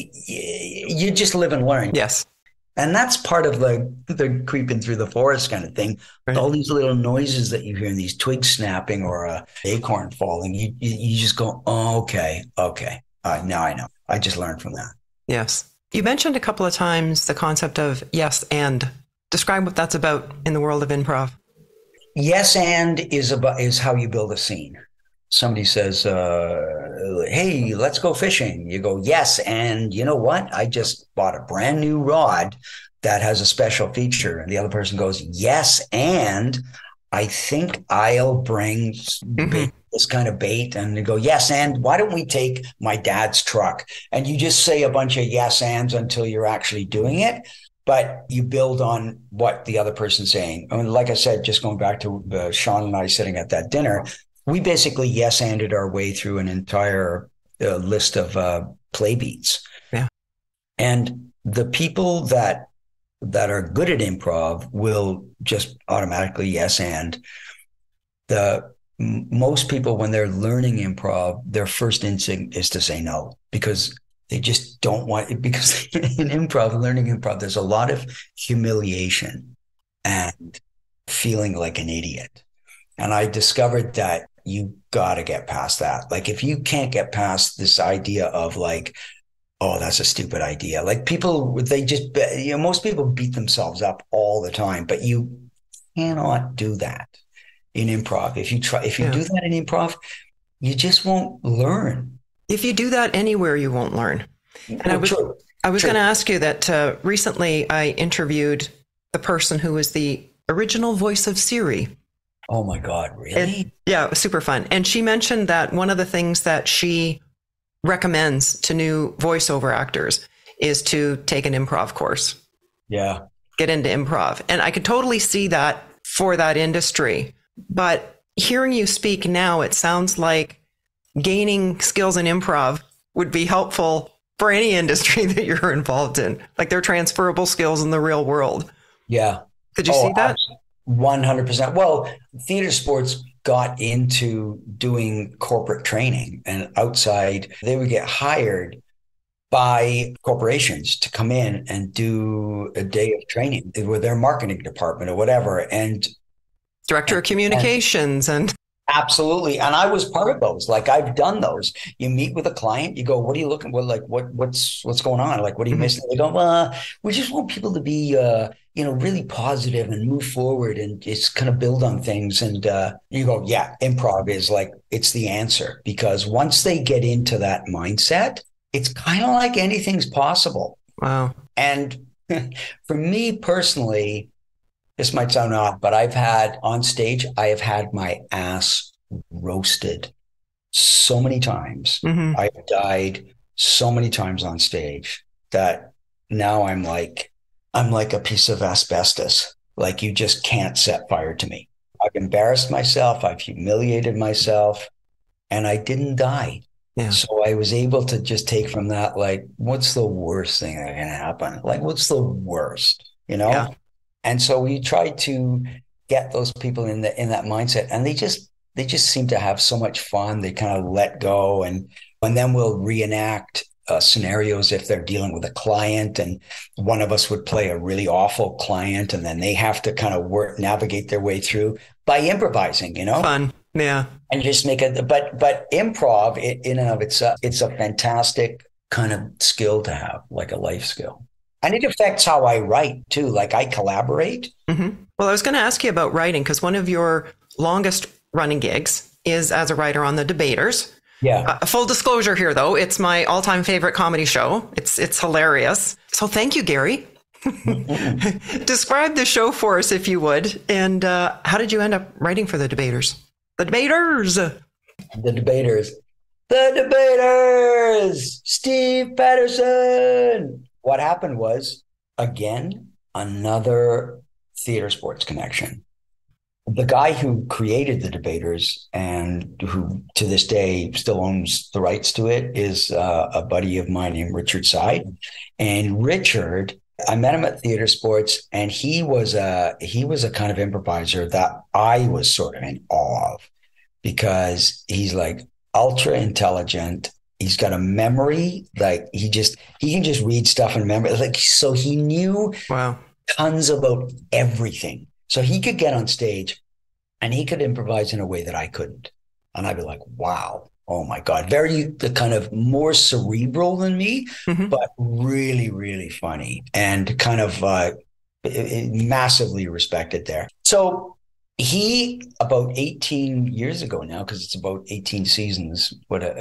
you just live and learn. Yes. And that's part of the creeping through the forest kind of thing. Right. All these little noises that you hear, these twigs snapping or a acorn falling, you just go, oh, okay. Now I know. I just learned from that. Yes. You mentioned a couple of times the concept of yes and. Describe what that's about in the world of improv. Yes and is how you build a scene. Somebody says, hey, let's go fishing. You go, yes. And you know what? I just bought a brand new rod that has a special feature. And the other person goes, yes. And I think I'll bring this kind of bait. And they go, yes. And why don't we take my dad's truck? And you just say a bunch of yes ands until you're actually doing it. But you build on what the other person's saying. I mean, like I said, just going back to Sean and I sitting at that dinner, we basically yes-anded our way through an entire list of play beats. Yeah. And the people that are good at improv will just automatically yes-and. Most people, when they're learning improv, their first instinct is to say no, because they just don't want it, because in learning improv, there's a lot of humiliation and feeling like an idiot. And I discovered that you got to get past that. Like, if you can't get past this idea of like, oh, that's a stupid idea. Like people, most people beat themselves up all the time, but you cannot do that in improv. If you do that in improv, you just won't learn. If you do that anywhere, you won't learn. And I was going to ask you that recently I interviewed the person who was the original voice of Siri. Oh my God, really? Yeah, it was super fun. And she mentioned that one of the things that she recommends to new voiceover actors is to take an improv course. Yeah. Get into improv. And I could totally see that for that industry. But hearing you speak now, it sounds like gaining skills in improv would be helpful for any industry that you're involved in. Like, they're transferable skills in the real world. Yeah. Did you see that? 100%. Well, theater sports got into doing corporate training, and outside they would get hired by corporations to come in and do a day of training with their marketing department or whatever. And director of communications and absolutely. And I was part of those. Like, I've done those. You meet with a client, you go, what are you looking for? Like, what's going on? Like, what are you missing? They go, well, we just want people to be, really positive and move forward and just kind of build on things. And you go, yeah, improv is like, it's the answer, because once they get into that mindset, it's kind of like anything's possible. Wow. And for me personally, this might sound odd, but I have had my ass roasted so many times. Mm-hmm. I've died so many times on stage that now I'm like a piece of asbestos. Like you just can't set fire to me. I've embarrassed myself. I've humiliated myself, and I didn't die. Yeah. So I was able to just take from that, like, what's the worst thing that can happen? Like, what's the worst, you Yeah. know? And so we try to get those people in that mindset, and they just seem to have so much fun. They kind of let go, and then we'll reenact scenarios if they're dealing with a client, and one of us would play a really awful client, and then they have to kind of navigate their way through by improvising, you know. Fun. Yeah. And just make it. But improv in and of itself, it's a fantastic kind of skill to have, like a life skill. And it affects how I write too. Like I collaborate. Mm-hmm. Well, I was going to ask you about writing because one of your longest running gigs is as a writer on The Debaters. Yeah. Full disclosure here, though, it's my all-time favorite comedy show. It's hilarious. So thank you, Gary. Describe the show for us, if you would. And how did you end up writing for The Debaters? The Debaters. The Debaters. The Debaters. Steve Patterson. What happened was, again, another theater sports connection. The guy who created The Debaters and who to this day still owns the rights to it is a buddy of mine named Richard Side. And Richard, I met him at Theater Sports, and he was a kind of improviser that I was sort of in awe of because he's like ultra intelligent. He's got a memory, like he can just read stuff and remember. Like so, he knew tons about everything. So he could get on stage and he could improvise in a way that I couldn't. And I'd be like, wow, oh my God. Very the kind of more cerebral than me, but really, really funny and kind of massively respected there. So he, about 18 years ago now, because it's about 18 seasons,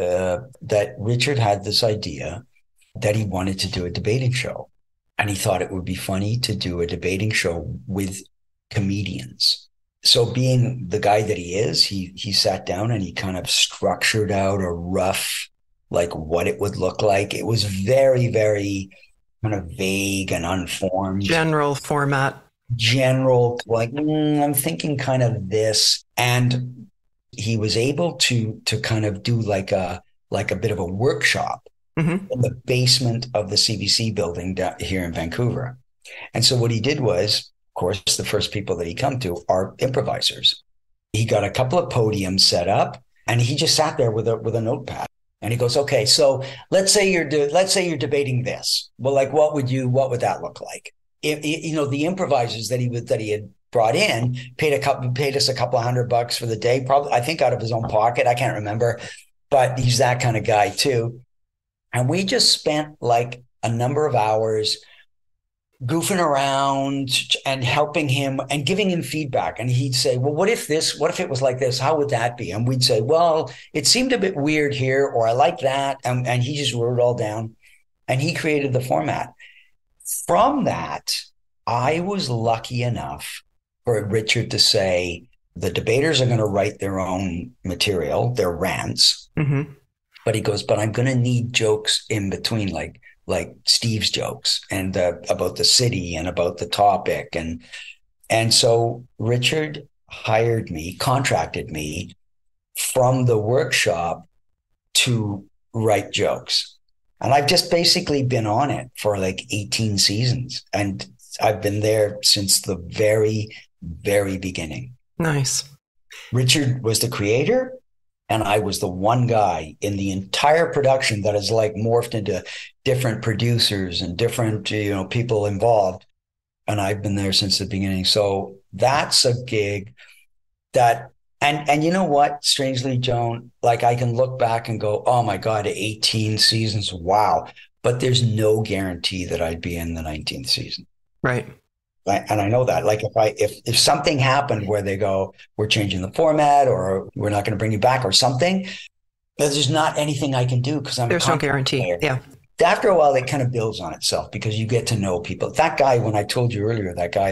that Richard had this idea that he wanted to do a debating show. And he thought it would be funny to do a debating show with comedians. So being the guy that he is, he sat down and he kind of structured out a rough, like what it would look like. It was very, very kind of vague and unformed. General format. General, like, I'm thinking kind of this. And he was able to kind of do like a bit of a workshop in the basement of the CBC building down here in Vancouver. And so what he did was, of course, the first people that he come to are improvisers. He got a couple of podiums set up and he just sat there with a notepad. And he goes, okay, so let's say you're debating this. Well, like, what would that look like? The improvisers that he had brought in paid us a couple of $100 for the day, probably, I think out of his own pocket. I can't remember, but he's that kind of guy too. And we just spent like a number of hours goofing around and helping him and giving him feedback. And he'd say, well, what if it was like this? How would that be? And we'd say, well, it seemed a bit weird here, or I like that. And he just wrote it all down and he created the format. From that, I was lucky enough for Richard to say, the debaters are going to write their own material, their rants. But he goes, but I'm going to need jokes in between, like Steve's jokes and about the city and about the topic. And so Richard contracted me from the workshop to write jokes. And I've just basically been on it for like 18 seasons. And I've been there since the very, very beginning. Nice. Richard was the creator. And I was the one guy in the entire production that has like morphed into different producers and different, people involved. And I've been there since the beginning. So that's a gig that, and you know what, strangely, Joan, like I can look back and go, oh my God, 18 seasons. Wow. But there's no guarantee that I'd be in the 19th season. Right. And I know that, like, if something happened where they go, we're changing the format or we're not going to bring you back or something, there's not anything I can do because there's no guarantee. Player. Yeah. after a while, it kind of builds on itself because you get to know people. That guy, when I told you earlier, that guy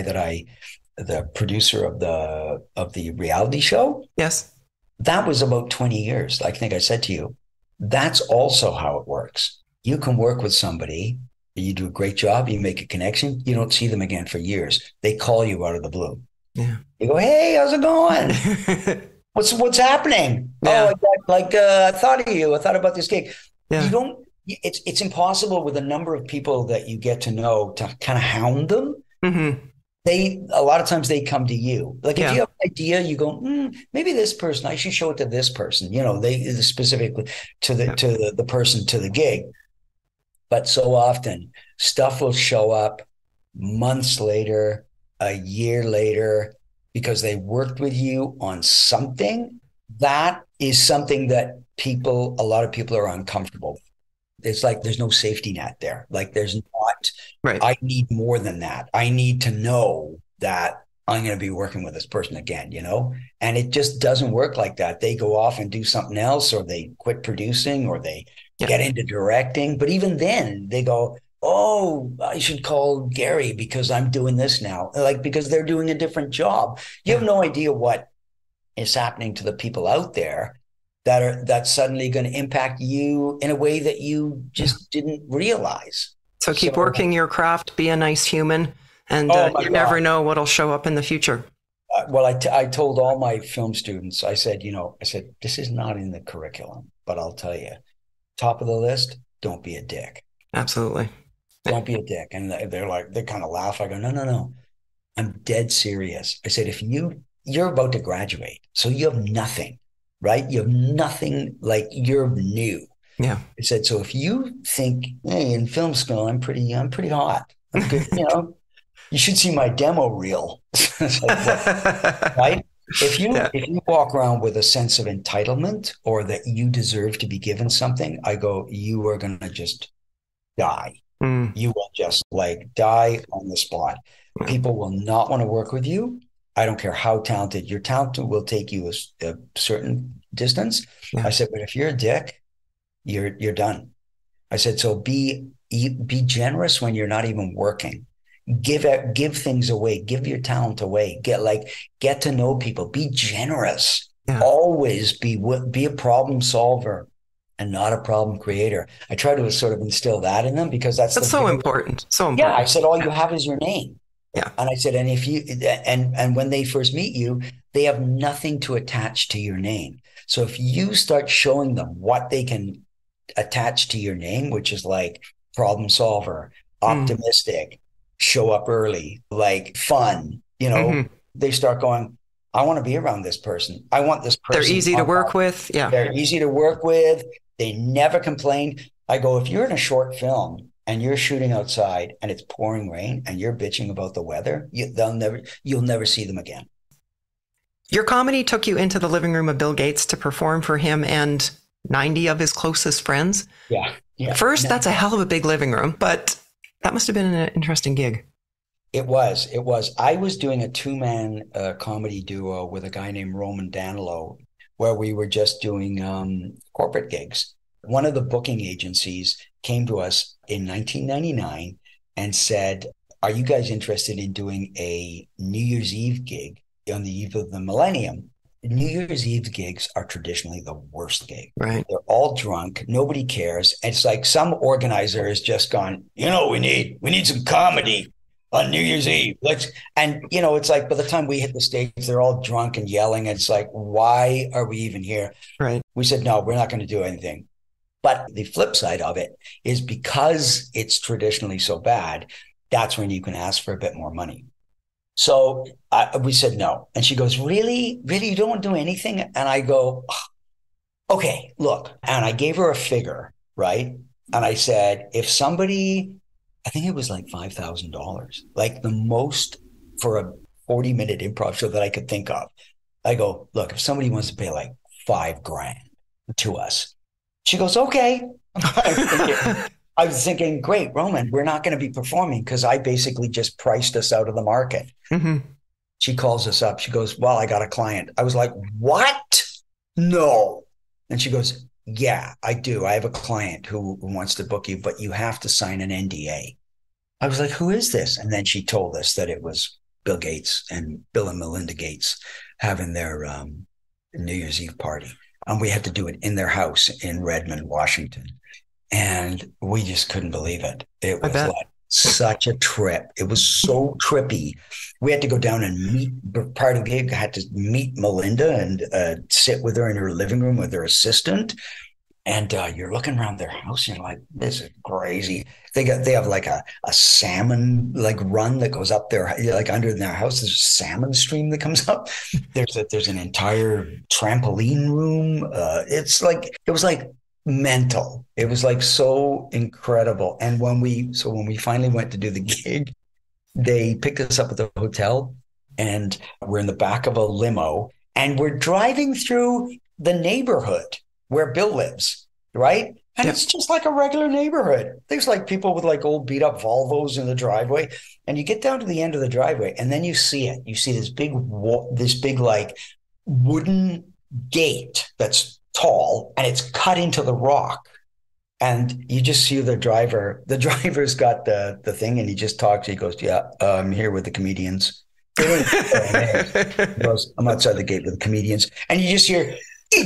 the producer of the reality show. Yes. That was about 20 years. I think I said to you, that's also how it works. You can work with somebody, you do a great job, you make a connection, you don't see them again for years. They call you out of the blue. Yeah. You go, hey, how's it going? What's happening? Yeah. I thought of you. I thought about this gig. Yeah. You don't, it's impossible with the number of people that you get to know to kind of hound them. Mm-hmm. A lot of times they come to you. Like if Yeah. you have an idea, you go, maybe this person, I should show it to this person. They specifically to the person, to the gig. But so often stuff will show up months later, a year later, because they worked with you on something. That is something that a lot of people are uncomfortable with. It's like there's no safety net there. Like there's not, right. I need more than that. I need to know that I'm going to be working with this person again, and it just doesn't work like that. They go off and do something else, or they quit producing, or they get into directing. But even then they go, oh, I should call Gary because I'm doing this now. Like, because they're doing a different job. You have no idea what is happening to the people out there that's suddenly going to impact you in a way that you just didn't realize. So keep working your craft, be a nice human, and you never know what'll show up in the future. I told all my film students, I said, this is not in the curriculum, but I'll tell you, top of the list, don't be a dick. Absolutely. Don't be a dick. And they kind of laugh. I go, no, I'm dead serious. I said, if you're about to graduate, so you have nothing, right? You have nothing, like you're new. Yeah. I said, so if you think, hey, in film school, I'm pretty hot. I'm good, you should see my demo reel. Right? If you walk around with a sense of entitlement or that you deserve to be given something, I go, you are going to just die. You will just die on the spot. People will not want to work with you. I don't care how talented. Your talent will take you a certain distance. Yeah. I said, but if you're a dick, you're done. I said, so be generous when you're not even working. Give things away. Give your talent away. Get to know people. Be generous. Yeah. Always be a problem solver and not a problem creator. I try to sort of instill that in them because that's so important. So important. Yeah, I said, all you have is your name. Yeah. And I said, and if you and when they first meet you, they have nothing to attach to your name. So if you start showing them what they can attach to your name, which is like problem solver, optimistic, show up early, like fun, they start going, I want to be around this person. I want this person. They're easy to work with. Yeah. They're easy to work with. They never complain. I go, if you're in a short film and you're shooting outside and it's pouring rain and you're bitching about the weather, you'll never see them again. Your comedy took you into the living room of Bill Gates to perform for him and 90 of his closest friends. Yeah. First, that's a hell of a big living room, but that must have been an interesting gig. It was. I was doing a two-man comedy duo with a guy named Roman Danilo, where we were just doing corporate gigs. One of the booking agencies came to us in 1999 and said, are you guys interested in doing a New Year's Eve gig on the eve of the millennium? New Year's Eve gigs are traditionally the worst gig. Right. They're all drunk. Nobody cares. It's like some organizer has just gone, we need some comedy on New Year's Eve. It's like by the time we hit the stage, they're all drunk and yelling. It's like, why are we even here? Right. We said, no, we're not going to do anything. But the flip side of it is because it's traditionally so bad, that's when you can ask for a bit more money. So we said no. And she goes, really? Really? You don't want to do anything? And I go, okay, look. And I gave her a figure, right? And I said, if somebody, I think it was like $5,000, like the most for a 40-minute improv show that I could think of. I go, look, if somebody wants to pay like $5,000 to us, she goes, okay. I was thinking, great, Roman, we're not going to be performing because I basically just priced us out of the market. Mm-hmm. She calls us up. She goes, well, I got a client. I was like, what? No. And she goes, yeah, I do. I have a client who wants to book you, but you have to sign an NDA. I was like, who is this? And then she told us that it was Bill Gates and Bill and Melinda Gates having their New Year's Eve party. And we had to do it in their house in Redmond, Washington. And we just couldn't believe it. It was like such a trip. It was so trippy. We had to go down and meet, part of the gig, I had to meet Melinda and sit with her in her living room with her assistant. And you're looking around their house and you're like, this is crazy. They have like a salmon like run that goes up there, like under their house. There's a salmon stream that comes up. There's an entire trampoline room. It was like mental. It was like so incredible. And when we finally went to do the gig, they picked us up at the hotel and we're in the back of a limo and we're driving through the neighborhood where Bill lives, right? And It's just like a regular neighborhood. There's like people with like old beat up Volvos in the driveway. And you get down to the end of the driveway and then you see it. You see this big like wooden gate that's tall and it's cut into the rock. And you just see the driver's got the thing and he just talks. He goes, yeah, I'm here with the comedians. He goes, I'm outside the gate with the comedians. And you just hear,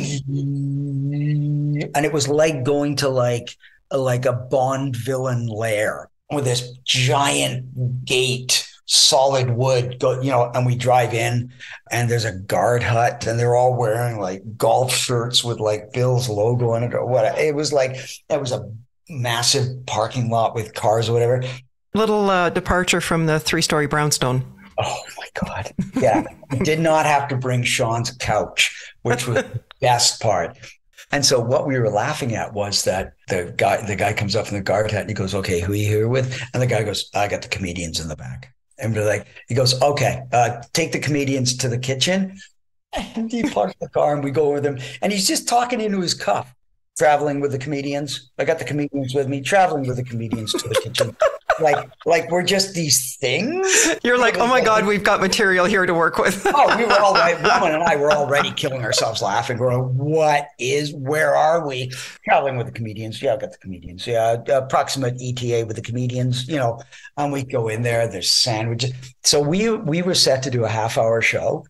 and it was like going to like a Bond villain lair with this giant gate, solid wood, and we drive in and there's a guard hut and they're all wearing like golf shirts with like Bill's logo on it or what. It was a massive parking lot with cars or whatever. Little departure from the 3-story brownstone. Oh my God. Yeah. Did not have to bring Sean's couch, which was the best part. And so what we were laughing at was that the guy comes up from the guard hut and he goes, okay, who are you here with? And the guy goes, I got the comedians in the back. And we're like, he goes, okay, take the comedians to the kitchen. And he parks the car and we go with him. And he's just talking into his cuff, traveling with the comedians. I got the comedians with me, traveling with the comedians to the kitchen. Like we're just these things. You're like, oh my God, we've got material here to work with. Oh, we were all right. Roman and I were already killing ourselves laughing. We're like, where are we? Traveling with the comedians. Yeah, I got the comedians. Yeah, approximate ETA with the comedians, and we go in there, there's sandwiches. So we were set to do a half-hour show.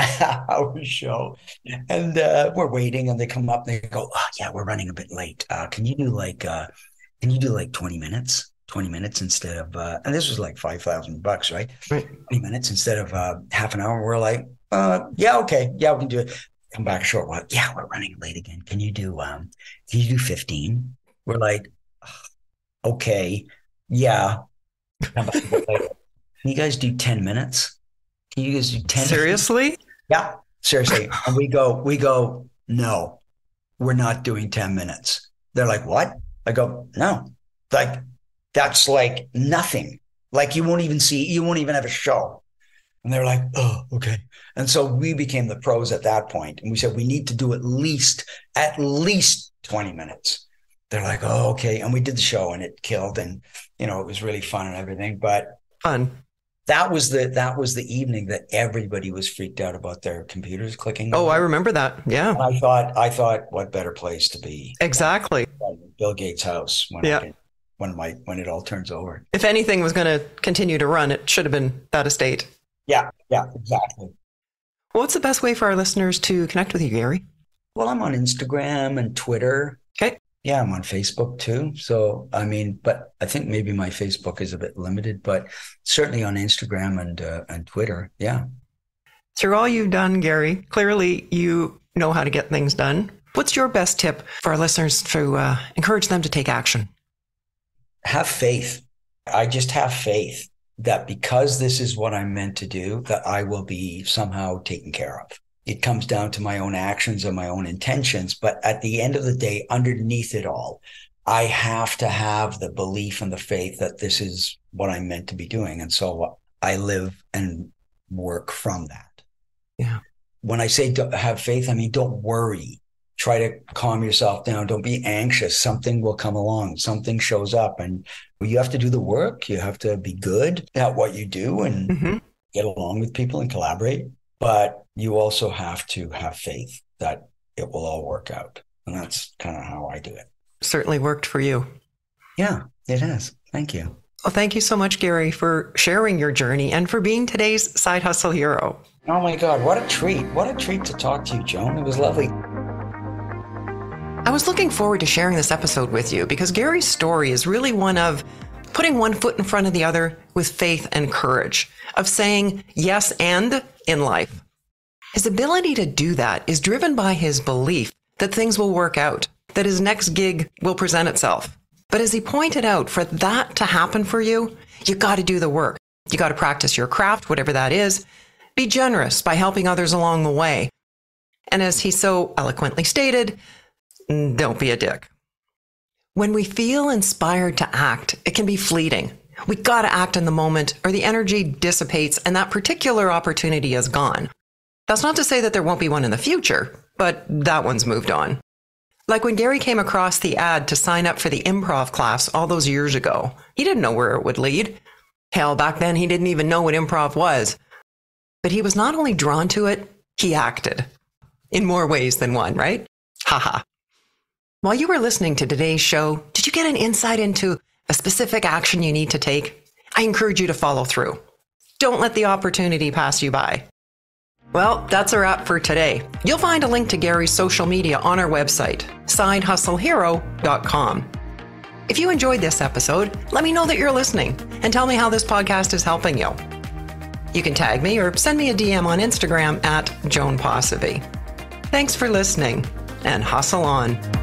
And we're waiting and they come up and they go, oh, yeah, we're running a bit late. Can you do like 20 minutes? 20 minutes instead of, and this was like $5,000, right? 20 minutes instead of half an hour. We're like, yeah, okay. Yeah, we can do it. Come back a short while. Yeah, we're running late again. Can you do 15? We're like, okay, yeah. Come back a bit later. Can you guys do 10 minutes? Can you guys do 10? Seriously? Yeah, seriously. And we go, no, we're not doing 10 minutes. They're like, what? I go, no, like, that's like nothing. Like you won't even have a show. And they're like, oh, okay. And so we became the pros at that point. And we said, we need to do at least 20 minutes. They're like, oh, okay. And we did the show and it killed. And, it was really fun and everything. But that was the evening that everybody was freaked out about their computers clicking. Oh, I remember that. Yeah. And I thought, what better place to be? Exactly. Bill Gates' house. When it all turns over. If anything was going to continue to run, it should have been that estate. Yeah, exactly. What's the best way for our listeners to connect with you, Gary? Well, I'm on Instagram and Twitter. Okay. Yeah, I'm on Facebook too. So, but I think maybe my Facebook is a bit limited, but certainly on Instagram and Twitter. Yeah. Through all you've done, Gary, clearly you know how to get things done. What's your best tip for our listeners to encourage them to take action? Have faith. I just have faith that because this is what I'm meant to do, that I will be somehow taken care of. It comes down to my own actions and my own intentions. But at the end of the day, underneath it all, I have to have the belief and the faith that this is what I'm meant to be doing. And so I live and work from that. Yeah. When I say have faith, I mean, don't worry. Try to calm yourself down. Don't be anxious. Something will come along. Something shows up and you have to do the work. You have to be good at what you do and get along with people and collaborate. But you also have to have faith that it will all work out. And that's kind of how I do it. Certainly worked for you. Yeah, it has. Thank you. Well, thank you so much, Gary, for sharing your journey and for being today's Side Hustle hero. Oh my God, what a treat. What a treat to talk to you, Joan. It was lovely. I was looking forward to sharing this episode with you because Gary's story is really one of putting one foot in front of the other with faith and courage, of saying yes and in life. His ability to do that is driven by his belief that things will work out, that his next gig will present itself. But as he pointed out, for that to happen for you, you got to do the work. You got to practice your craft, whatever that is. Be generous by helping others along the way. And as he so eloquently stated, don't be a dick. When we feel inspired to act, it can be fleeting. We got to act in the moment or the energy dissipates and that particular opportunity is gone. That's not to say that there won't be one in the future, but that one's moved on. Like when Gary came across the ad to sign up for the improv class all those years ago, he didn't know where it would lead. Hell, back then he didn't even know what improv was. But he was not only drawn to it, he acted. In more ways than one, right? Haha. While you were listening to today's show, did you get an insight into a specific action you need to take? I encourage you to follow through. Don't let the opportunity pass you by. Well, that's a wrap for today. You'll find a link to Gary's social media on our website, sidehustlehero.com. If you enjoyed this episode, let me know that you're listening and tell me how this podcast is helping you. You can tag me or send me a DM on Instagram at Joan Posivy. Thanks for listening and hustle on.